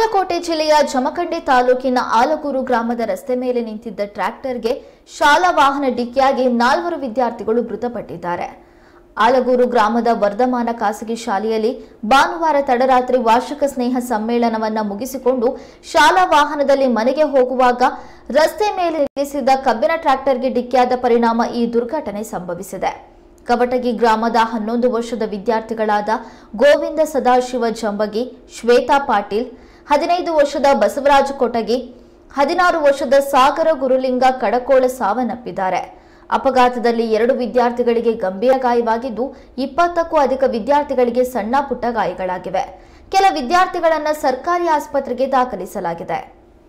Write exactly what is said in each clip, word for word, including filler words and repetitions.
ಬಾಗಲಕೋಟೆ ಜಿಲ್ಲೆಯ ಜಮಖಂಡಿ ತಾಲೂಕಿನ ಆಲಗೂರು ಗ್ರಾಮದ ರಸ್ತೆ ಮೇಲೆ ನಿಂತಿದ್ದ ಟ್ರ್ಯಾಕ್ಟರ್ಗೆ ಶಾಲಾ ವಾಹನ ಡಿಕ್ಕಿಯಾಗಿ ನಾಲ್ವರು ವಿದ್ಯಾರ್ಥಿಗಳು ಮೃತಪಟ್ಟಿದ್ದಾರೆ. ಆಲಗೂರು ಗ್ರಾಮದ ವರ್ಧಮಾನ ಖಾಸಗಿ ಶಾಲೆಯಲ್ಲಿ ಭಾನುವಾರ ತಡರಾತ್ರಿ ವಾರ್ಷಿಕ ಸ್ನೇಹ ಸಮ್ಮೇಳನವನ್ನು ಮುಗಿಸಿಕೊಂಡು ಶಾಲಾ ವಾಹನದಲ್ಲಿ ಮನೆಗೆ ಹೋಗುವಾಗ ರಸ್ತೆ ಮೇಲೆ ನಿಲ್ಲಿಸಿದ್ದ ಕಬ್ಬಿನ ಟ್ರ್ಯಾಕ್ಟರ್ಗೆ ಡಿಕ್ಕಿಯಾದ ಪರಿಣಾಮ ಈ ದುರ್ಘಟನೆ ಸಂಭವಿಸಿದೆ. ಕವಟಗಿ ಗ್ರಾಮದ ಹನ್ನೊಂದು ವರ್ಷದ ವಿದ್ಯಾರ್ಥಿಗಳಾದ ಗೋವಿಂದ ಸದಾಶಿವ ಜಂಬಗಿ, ಶ್ವೇತಾ ಪಾಟೀಲ್, ಹದಿನೈದು ವರ್ಷದ ಬಸವರಾಜ ಕೊಟಗಿ, ಹದಿನಾರು ವರ್ಷದ ಸಾಗರ ಗುರುಲಿಂಗ ಕಡಕೋಳ ಸಾವನ್ನಪ್ಪಿದ್ದಾರೆ. ಅಪಘಾತದಲ್ಲಿ ಎರಡು ವಿದ್ಯಾರ್ಥಿಗಳಿಗೆ ಗಂಭೀರ ಗಾಯವಾಗಿದ್ದು ಇಪ್ಪತ್ತಕ್ಕೂ ಅಧಿಕ ವಿದ್ಯಾರ್ಥಿಗಳಿಗೆ ಸಣ್ಣ ಪುಟ್ಟ ಗಾಯಗಳಾಗಿವೆ. ಕೆಲ ವಿದ್ಯಾರ್ಥಿಗಳನ್ನು ಸರ್ಕಾರಿ ಆಸ್ಪತ್ರೆಗೆ ದಾಖಲಿಸಲಾಗಿದೆ.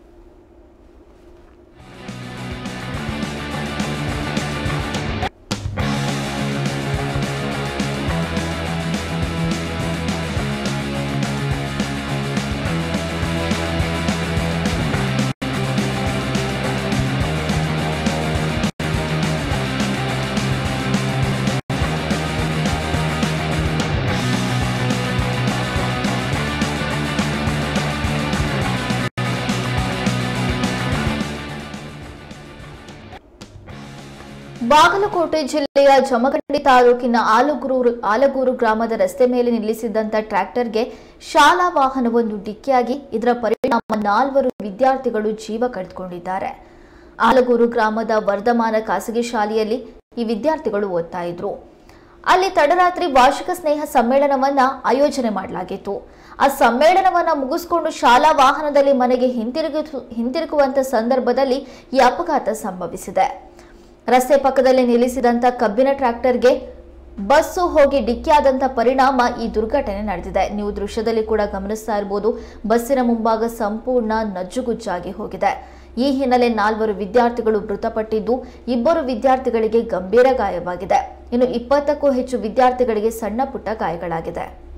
ಬಾಗಲಕೋಟೆ ಜಿಲ್ಲೆಯ ಜಮಖಂಡಿ ತಾಲೂಕಿನ ಆಲಗೂರು ಆಲಗೂರು ಗ್ರಾಮದ ರಸ್ತೆ ಮೇಲೆ ನಿಲ್ಲಿಸಿದ್ದಂತ ಟ್ರ್ಯಾಕ್ಟರ್ಗೆ ಶಾಲಾ ವಾಹನವೊಂದು ಡಿಕ್ಕಿಯಾಗಿ ಇದರ ಪರಿಣಾಮ ನಾಲ್ವರು ವಿದ್ಯಾರ್ಥಿಗಳು ಜೀವ ಕಳೆದುಕೊಂಡಿದ್ದಾರೆ. ಆಲಗೂರು ಗ್ರಾಮದ ವರ್ಧಮಾನ ಖಾಸಗಿ ಶಾಲೆಯಲ್ಲಿ ಈ ವಿದ್ಯಾರ್ಥಿಗಳು ಓದ್ತಾ ಇದ್ರು. ಅಲ್ಲಿ ತಡರಾತ್ರಿ ವಾರ್ಷಿಕ ಸ್ನೇಹ ಸಮ್ಮೇಳನವನ್ನ ಆಯೋಜನೆ ಮಾಡಲಾಗಿತ್ತು. ಆ ಸಮ್ಮೇಳನವನ್ನ ಮುಗಿಸಿಕೊಂಡು ಶಾಲಾ ವಾಹನದಲ್ಲಿ ಮನೆಗೆ ಹಿಂತಿರುಗು ಹಿಂತಿರುಗುವಂತ ಸಂದರ್ಭದಲ್ಲಿ ಈ ಅಪಘಾತ ಸಂಭವಿಸಿದೆ. ರಸ್ತೆ ಪಕ್ಕದಲ್ಲಿ ನಿಲ್ಲಿಸಿದಂತ ಕಬ್ಬಿನ ಟ್ರ್ಯಾಕ್ಟರ್ಗೆ ಬಸ್ಸು ಹೋಗಿ ಡಿಕ್ಕಿಯಾದಂತ ಪರಿಣಾಮ ಈ ದುರ್ಘಟನೆ ನಡೆದಿದೆ. ನೀವು ದೃಶ್ಯದಲ್ಲಿ ಕೂಡ ಗಮನಿಸ್ತಾ ಇರಬಹುದು, ಬಸ್ಸಿನ ಮುಂಭಾಗ ಸಂಪೂರ್ಣ ನಜ್ಜುಗುಜ್ಜಾಗಿ ಹೋಗಿದೆ. ಈ ಹಿನ್ನೆಲೆ ನಾಲ್ವರು ವಿದ್ಯಾರ್ಥಿಗಳು ಮೃತಪಟ್ಟಿದ್ದು ಇಬ್ಬರು ವಿದ್ಯಾರ್ಥಿಗಳಿಗೆ ಗಂಭೀರ ಗಾಯವಾಗಿದೆ. ಇನ್ನು ಇಪ್ಪತ್ತಕ್ಕೂ ಹೆಚ್ಚು ವಿದ್ಯಾರ್ಥಿಗಳಿಗೆ ಸಣ್ಣ ಪುಟ್ಟ ಗಾಯಗಳಾಗಿದೆ.